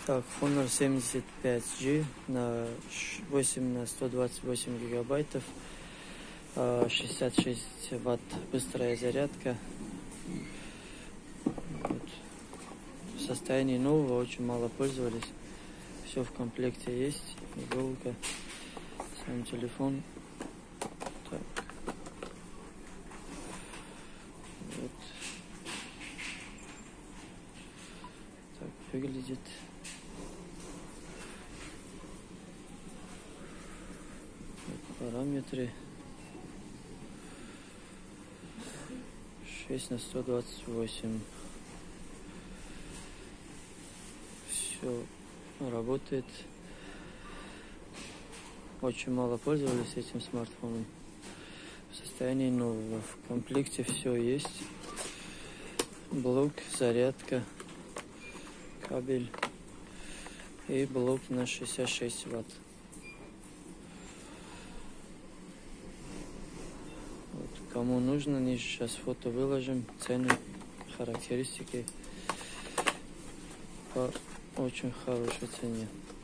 Так, Honor 75G на 128 гигабайтов, 66 ватт быстрая зарядка. Вот. В состоянии нового, очень мало пользовались. Все в комплекте есть, иголка, сам телефон. Так. Вот. Так выглядит. Параметры 6/128. Все работает. Очень мало пользовались этим смартфоном. В состоянии нового. В комплекте все есть. Блок, зарядка, кабель и блок на 66 ватт. Вот. Кому нужно, ниже сейчас фото выложим, цены, характеристики по очень хорошей цене.